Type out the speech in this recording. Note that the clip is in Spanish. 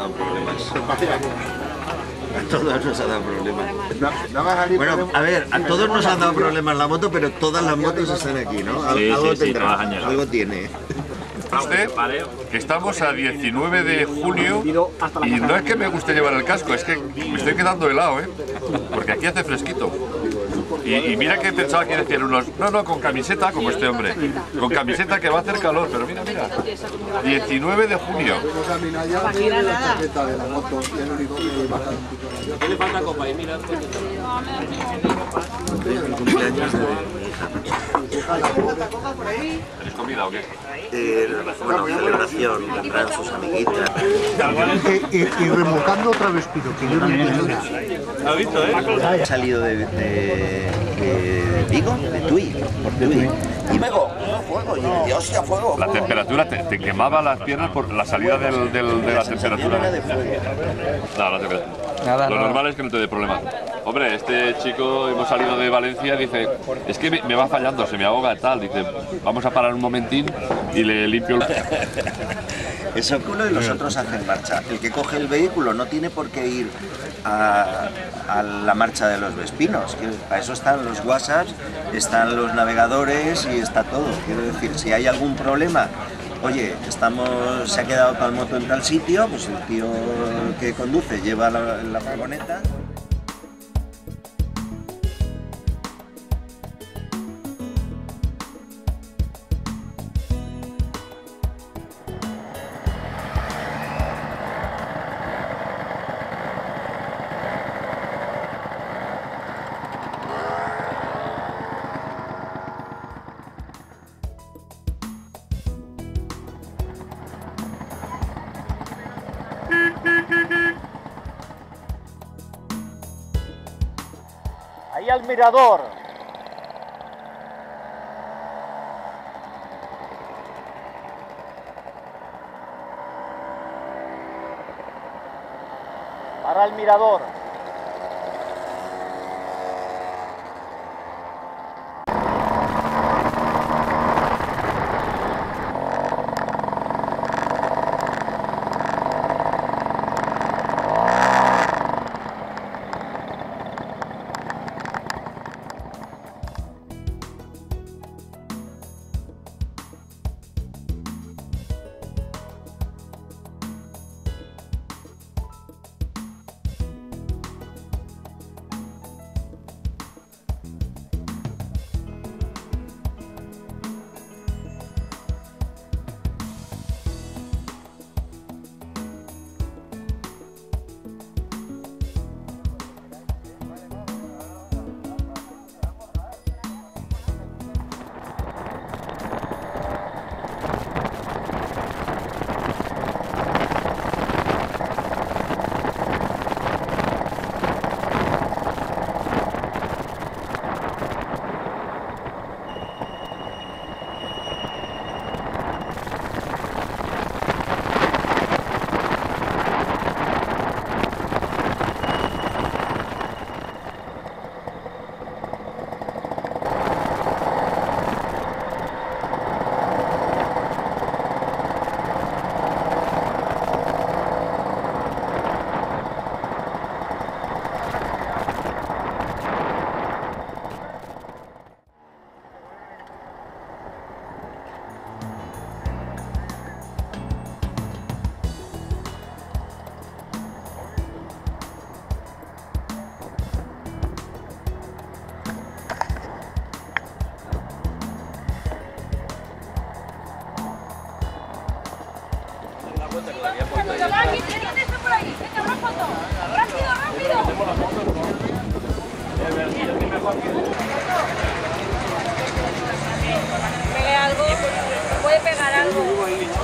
dado problemas. A todos nos ha dado problemas. Bueno, a ver, a todos nos han dado problemas la moto, pero todas las motos están aquí, ¿no? Algo tendrá, algo tiene. Que estamos a 19 de junio y no es que me guste llevar el casco, es que me estoy quedando helado, porque aquí hace fresquito. Y mira que pensaba que decían unos, no, con camiseta, como este hombre, con camiseta que va a hacer calor, pero mira, 19 de junio. ¿Qué le falta copa? Y mira, El cumpleaños de mi hija. ¿Tenéis comida o qué? Bueno, celebración, vendrán sus amiguitas. Y remolcando otra vez pido, que yo no entiendo nada. ¿Has visto, He salido de Vigo, de Tui, por Tui. Y fuego, y Dios, ya fuego. La temperatura te quemaba las piernas por la salida de la temperatura. Era de fuego. No, la temperatura. Lo normal es que no te dé problemas. Hombre, este chico, hemos salido de Valencia, dice, es que me va fallando, se me ahoga y tal. Dice, vamos a parar un momentín y le limpio el... Eso culo y los otros hacen marcha. El que coge el vehículo no tiene por qué ir a la marcha de los Vespinos, que para eso están los WhatsApps, están los navegadores y está todo. Quiero decir, si hay algún problema, oye, se ha quedado tal moto en tal sitio, pues el tío que conduce lleva la furgoneta. Ahí al mirador. Para el mirador. Pegue algo, puede pegar algo.